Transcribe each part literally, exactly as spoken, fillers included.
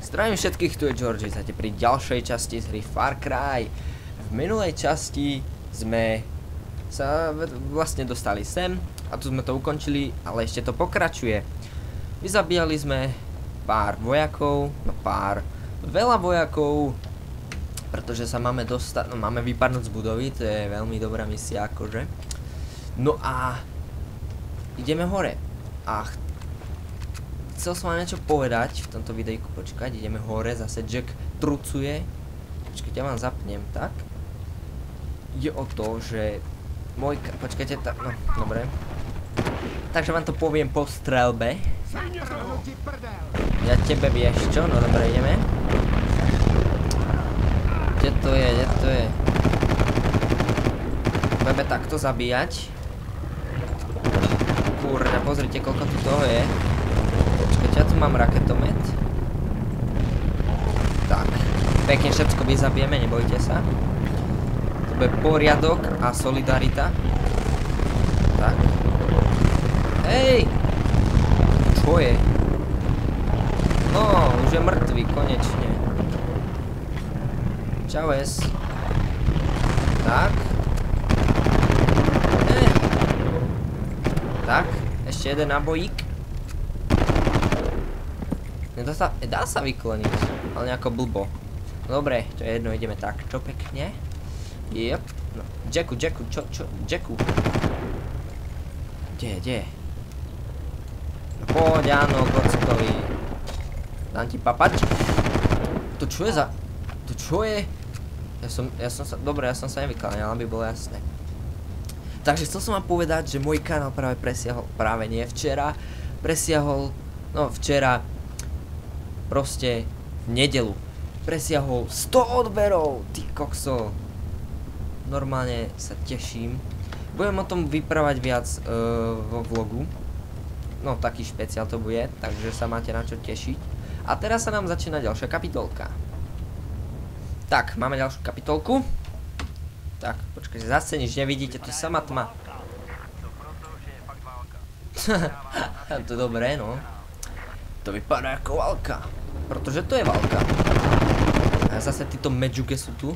Zdravím všetkých, tu je Georgie, zate pri ďalšej časti z hry Far Cry. V minulej časti sme sa vlastne dostali sem a tu sme to ukončili, ale ešte to pokračuje. Vyzabíjali sme pár vojakov, no pár, veľa vojakov, pretože sa máme dostať, no máme vypadnúť z budovy, to je veľmi dobrá misia akože. No a ideme hore a chcel som vám niečo povedať v tomto videjku, počkať, ideme hore, zase Jack trucuje. Počkajte, ja vám zapnem, tak. Ide o to, že môj, počkajte, tak, no, dobre. Takže vám to poviem po strelbe. Ja tebe vieš čo, no dobre, ideme. Kde to je, kde to je? Budeme takto zabíjať. Kurňa, pozrite, koľko tu toho je. Ja tu mám raketomet. Tak, pekne všetko vyzabijeme, nebojte sa. To bude poriadok a solidarita. Tak. Hej! Čo je? No, už je mŕtvý, konečne. Čau es. Tak. Eh. Tak, ešte jeden nabojík. Nedá sa, dá sa vykloniť, ale nejako blbo. Dobre, to je jedno, ideme tak, čo pekne. Jep, no, Jacku, Jacku, čo, čo, Jacku. Kde, kde? No poď, áno, kockovi. Dám ti papať. To čo je za, to čo je? Ja som, ja som sa, dobre, ja som sa nevyklanil, aby bolo jasné. Takže chcel som vám povedať, že môj kanál práve presiahol, práve nie včera, presiahol, no včera, proste v nedelu presiahol sto odberov, ty kokso. Normálne sa teším. Budem o tom vyprávať viac uh, vo vlogu. No taký špeciál to bude, takže sa máte na čo tešiť. A teraz sa nám začína ďalšia kapitolka. Tak, máme ďalšiu kapitolku. Tak, počkajte, zase nič nevidíte, to je sama tma. To je dobré, no. To vypadá ako válka. Protože to je válka. A zase títo medžuge sú tu.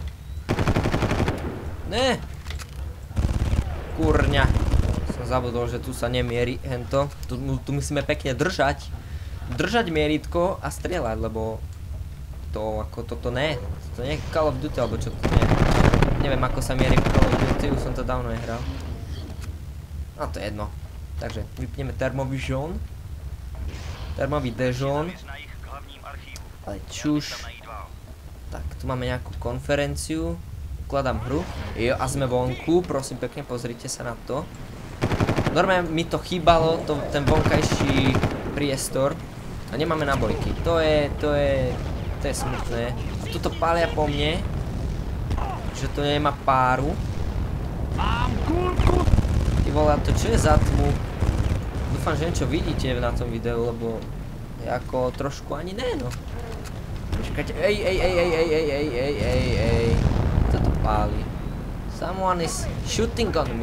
Ne. Kurňa. Som zabudol, že tu sa nemierí hento. Tu, tu musíme pekne držať. Držať mieritko a strieľať, lebo to ako toto ne. To nie je Call of Duty, alebo čo to nie. Neviem ako sa mierí Call of Duty, už som to dávno nehral. No to je jedno. Takže vypneme termovision. Termový dežón. Ale čuš. Tak, tu máme nejakú konferenciu. Vkladám hru. Jo, a sme vonku, prosím pekne, pozrite sa na to. Normálne mi to chýbalo, to, ten vonkajší priestor. A nemáme nabojky. To je, to je, to je smutné. Tuto pália po mne. Že to nemá páru. Ty volá, to čo je za tmu? Dúfam, že niečo vidíte na tom videu, lebo ako trošku ani ne, no. Počkajte, ej, ej, ej, ej, ej, ej, ej, ej, ej, ej. Co to páli? Someone is shooting on me.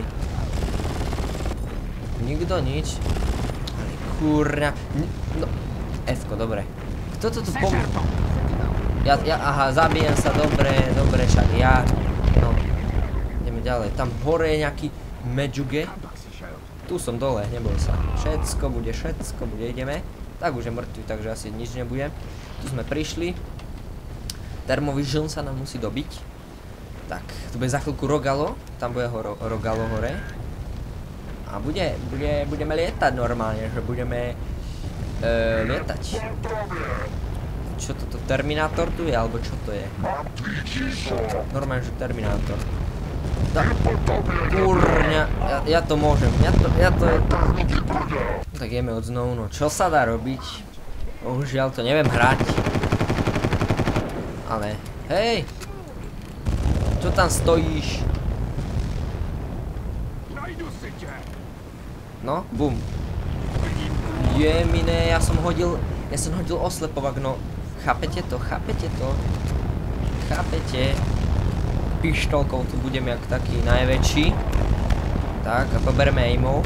Nikto nič. Ale kurňa. No, F-ko, dobre. Kto to tu pom... Ja, ja, aha, zabijem sa, dobre, dobre, však ja. No, ideme ďalej. Tam hore je nejaký medžuge. Tu som dole, neboj sa. Všetko bude, všetko bude, ideme. Tak už je mŕtvy, takže asi nič nebude. Tu sme prišli. Termovision sa nám musí dobiť. Tak, tu bude za chvíľku Rogalo. Tam bude ho, Rogalo hore. A bude, bude, budeme lietať normálne, že budeme e, lietať. Čo toto, Terminátor tu je, alebo čo to je? Normálne, že Terminátor. Tak, kurňa, ja, ja to môžem, ja to, ja to je... Tak ideme od znovu, no čo sa dá robiť? Bohužiaľ to neviem hrať. Ale, hej! Čo tam stojíš? No, bum. Jemine, ja som hodil, ja som hodil oslepovak, no. Chápete to, chápete to? Chápete? Pištolkou tu budem jak taký najväčší. Tak, a pobereme aimov.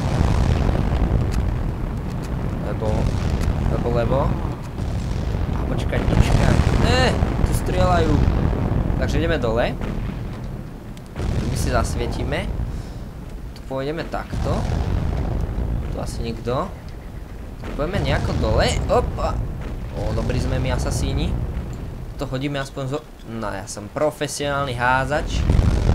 Lebo, lebo, lebo. A počkať, počkať. Ne, tu strieľajú. Takže ideme dole. My si zasvietime. Tu pôjdeme takto. Tu asi nikto. Pôjdeme nejako dole. Opa. O, dobrí sme my asasíni. To hodíme aspoň zo... No, ja som profesionálny hádzač.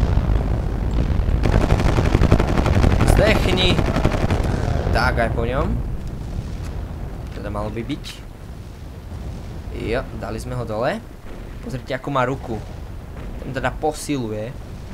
Zdechni. Tak, aj po ňom. Teda malo by byť. Jo, dali sme ho dole. Pozrite, ako má ruku. Ten teda posiluje.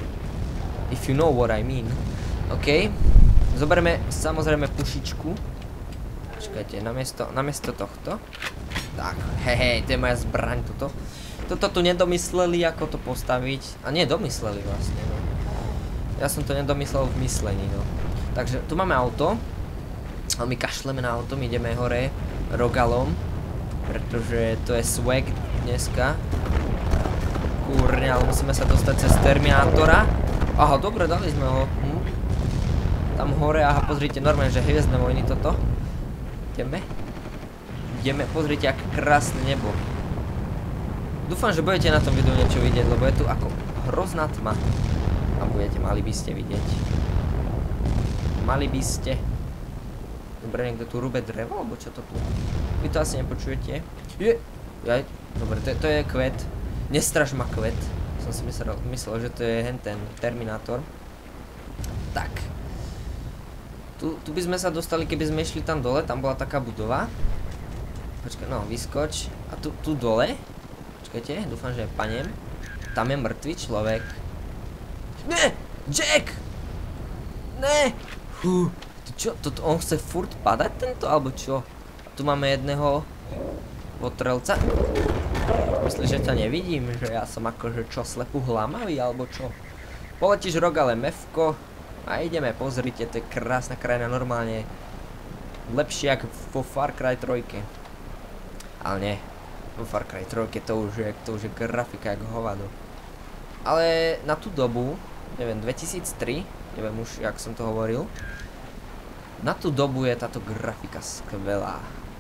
If you know what I mean. OK. Zoberieme samozrejme pušičku. Počkajte, namiesto, namiesto tohto. Tak, hej, hej, to je moja zbraň, toto. Toto tu nedomysleli, ako to postaviť. A nie, domysleli vlastne, no. Ja som to nedomyslel v myslení, no. Takže, tu máme auto. Ale my kašleme na auto, my ideme hore rogalom. Pretože to je swag dneska. Kúrne, ale musíme sa dostať cez Terminátora. Aha, dobre, dali sme ho. Hm. Tam hore, aha, pozrite, normálne, že Hviezdne vojny toto. Ideme. Ideme, pozrite, aké krásne nebo. Dúfam, že budete na tom videu niečo vidieť, lebo je tu ako hrozná tma. A budete, mali by ste vidieť. Mali by ste. Dobre, niekto tu rúbe drevo, alebo čo to tu? Vy to asi nepočujete. Je! Jaj, dobre, to, to je kvet. Nestraž ma kvet. Som si myslel, myslel, že to je hen ten Terminátor. Tak. Tu, tu by sme sa dostali, keby sme išli tam dole, tam bola taká budova. Počkaj, no, vyskoč. A tu, tu dole, počkajte, dúfam, že panem. Tam je mŕtvý človek. Ne! Jack! Ne! Fú, čo, to, on chce furt padať tento, alebo čo? A tu máme jedného potrelca. Myslíš, že ťa nevidím? Že ja som akože čo, slepú hlamavý, alebo čo? Poletíš rogale mefko a ideme, pozrite, to je krásna krajina, normálne. Lepšie ako vo Far Cry tri. Ale nie, vo Far Cry tri to už je, to už je grafika jak hovado. Ale na tú dobu, neviem, dvetisíctri, neviem už, jak som to hovoril, na tú dobu je táto grafika skvelá.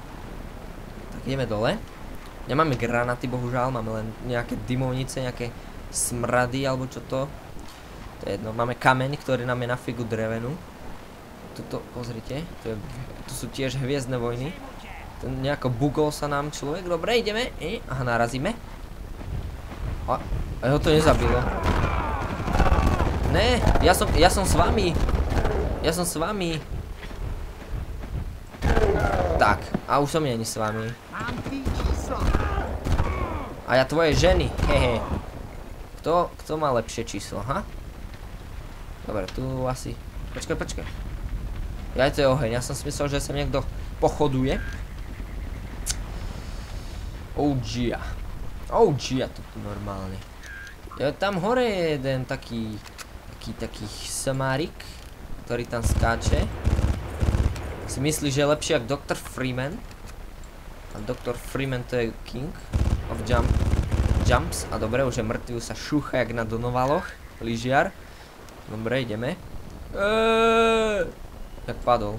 Tak ideme dole. Nemáme granaty, bohužiaľ, máme len nejaké dymovnice, nejaké smrady, alebo čo to. To je jedno, máme kameň, ktorý nám je na figu drevenú. Tuto, pozrite, to, je, to sú tiež Hviezdne vojny. Ten nejako bugol sa nám človek, dobre, ideme. E, aha, narazíme. A, a ho to nezabilo. Ne, ja som, ja som s vami. Ja som s vami. Tak, a už som není s vami. A ja tvoje ženy, hehe. Kto, kto má lepšie číslo, ha? Dobre, tu asi... Počkaj, počkaj. Ja, to je oheň, ja som si myslel, že sa niekto pochoduje. Oh yeah. Oh yeah, to tu normálne. Ja, tam hore je jeden taký... Taký, taký samárik, ktorý tam skáče. Si myslí, že je lepší ako doktor Freeman. A doktor Freeman to je king of jump, jumps. A dobre, už je mŕtvy, už sa šúcha jak na donovaloch. Lyžiar. Dobre, ideme. Eeeeee. Tak padol.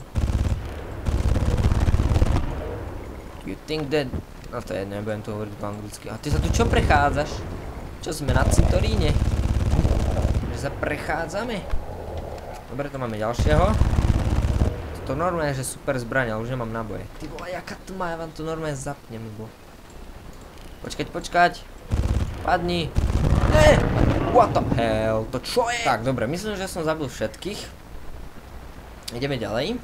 You think that... No to je, nebudem to hovoriť po anglicky. A ty sa tu čo prechádzaš? Čo sme na cintoríne? Že sa prechádzame? Dobre, to máme ďalšieho. To normálne, že super zbraň, ale už nemám náboje. Ty vole, jaká tma, ja vám to normálne zapnem, lebo... Počkať, počkať. Padni. Ne! What the hell, to čo je? Tak, dobre, myslím, že som zabil všetkých. Ideme ďalej.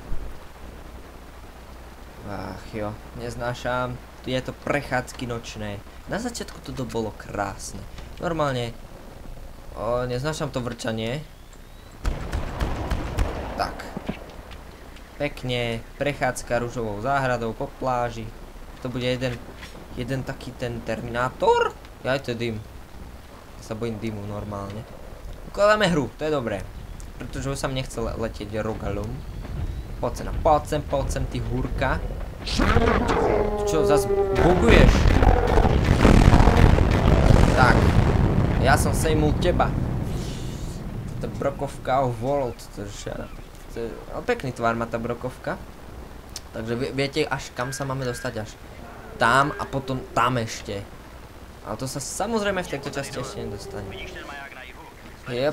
Ach jo, neznášam. Tu je to prechádzky nočné. Na začiatku to bolo krásne. Normálne. O, neznášam to vrčanie. Tak. Pekne, prechádzka ružovou záhradou po pláži. To bude jeden, jeden taký ten Terminátor. Ja, to je dym. Ja sa bojím dymu normálne. Ukladáme hru, to je dobré. Pretože už sa mi nechce letieť rogalom. Poď sem, poď sem, poď sem, ty húrka. Čo, zas buguješ? Tak. Ja som sejmul teba. To je brokovka of world. To je... Ale pekný tvár má tá brokovka. Takže viete až kam sa máme dostať až. tam a potom tam ešte. Ale to sa samozrejme v tejto časti ešte nedostane. Jep.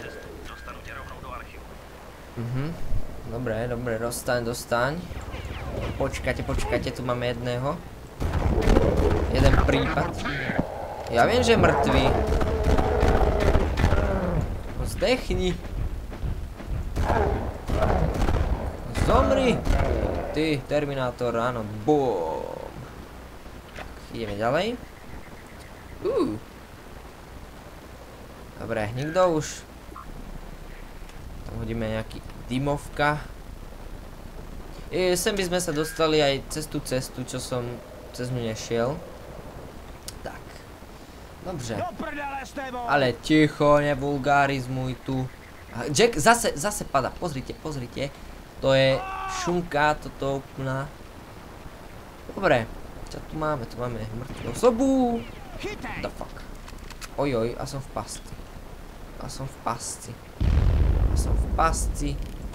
Mhm. Dobre, dobre, dostaň, dostaň. Počkajte, počkajte, tu máme jedného. Jeden prípad. Ja viem, že je mŕtvý. Zdechni. Zomri. Ty, Terminátor, áno, boom. Tak, ideme ďalej. Uh. Dobre, nikto už. Tam hodíme nejaký dymovka. E, sem by sme sa dostali aj cez tú cestu, čo som cez ňu nešiel. Tak. Dobře. Ale ticho, nevulgarizmuj tu. Jack zase, zase pada, pozrite, pozrite. To je šunka, toto úplná. Dobre, čo tu máme? Tu máme mŕtvú osobu. The fuck. Ojoj, a som v pasti. A som v pasti. A som v pasti.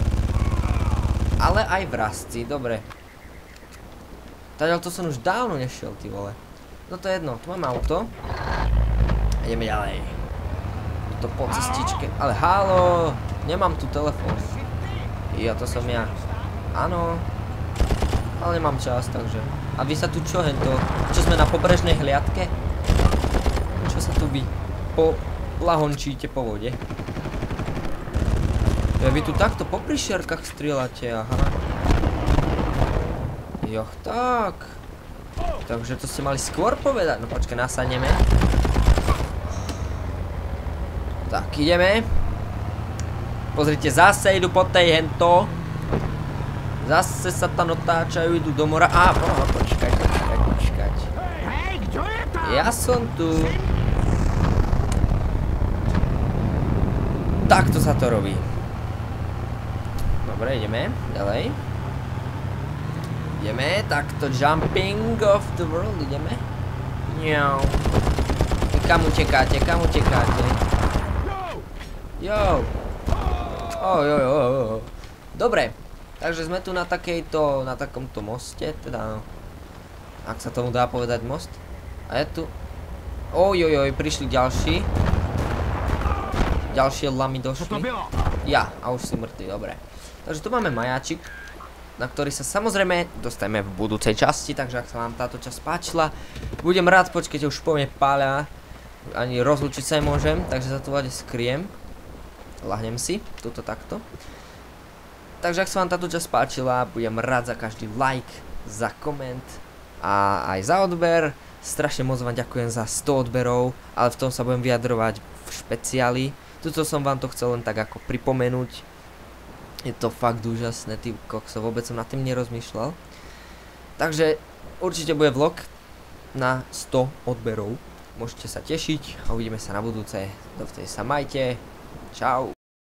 Ale aj v rastci, dobre. Tadiaľ to som už dávno nešiel, ty vole. No to je jedno, tu mám auto. Ideme ďalej. To po cestičke, ale halo, nemám tu telefón. Ja, to som ja. Áno. Ale nemám čas, takže. A vy sa tu čo, hento? Čo sme na pobrežnej hliadke? Čo sa tu vy po lahončíte po vode? Ja, vy tu takto po prišerkách strieľate, aha. Joch, tak. Takže to ste mali skôr povedať. No počkaj, nasadneme. Tak, ideme. Pozrite, zase idú po tej hento. Zase sa tam otáčajú, idú do mora. Á, po, počkaj, počkaj, počkaj. Ja som tu. Takto sa to robí. Dobre, ideme, ďalej. Ideme, takto jumping of the world, ideme. Njau. Kam utekáte, kam utekáte? Jo. Oj, oj, oj, oj. Dobre, takže sme tu na takejto, na takomto moste, teda, ak sa tomu dá povedať most. A je tu, oj, oj, oj, prišli ďalší. Ďalšie lamy došli. Ja, a už si mŕtvy, dobre. Takže tu máme majáčik, na ktorý sa samozrejme dostaneme v budúcej časti, takže ak sa vám táto časť páčila, budem rád, počkajte, už po mne páľa, ani rozlučiť sa nemôžem, takže za to vade skriem. Lahnem si, tuto takto. Takže ak sa vám táto časť páčila, budem rád za každý like, za koment a aj za odber. Strašne moc vám ďakujem za sto odberov, ale v tom sa budem vyjadrovať v špeciáli. Tuto som vám to chcel len tak ako pripomenúť. Je to fakt úžasné, ty kokso, vôbec som nad tým nerozmýšľal. Takže určite bude vlog na sto odberov. Môžete sa tešiť a uvidíme sa na budúce. Dovtedy sa majte. Čau.